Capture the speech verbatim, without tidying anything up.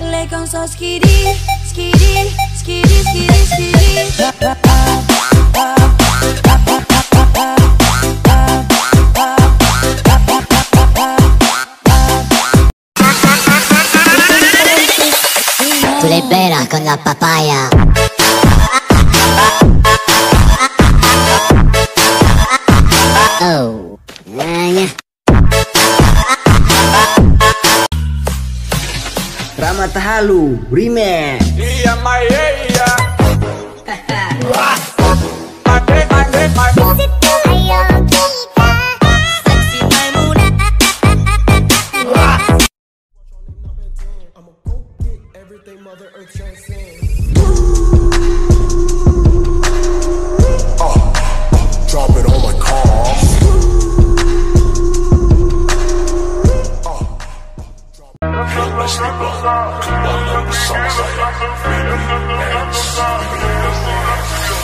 like I'm so skitty, skitty, skitty, skitty, skitty. Tu le vera con la papaya. Oh, nanya. Ramad Tahalu Remix. Iya Maya iya. Drop it on my car. Let's live up. Kembali bersama saya, Baby X.